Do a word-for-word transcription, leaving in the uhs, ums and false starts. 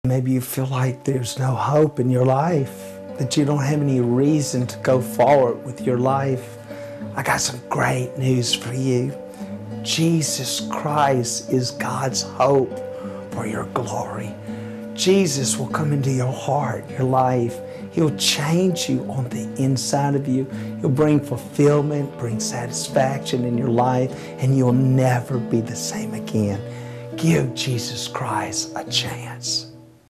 Maybe you feel like there's no hope in your life, that you don't have any reason to go forward with your life. I got some great news for you. Jesus Christ is God's hope for your glory. Jesus will come into your heart, your life. He'll change you on the inside of you. He'll bring fulfillment, bring satisfaction in your life, and you'll never be the same again. Give Jesus Christ a chance.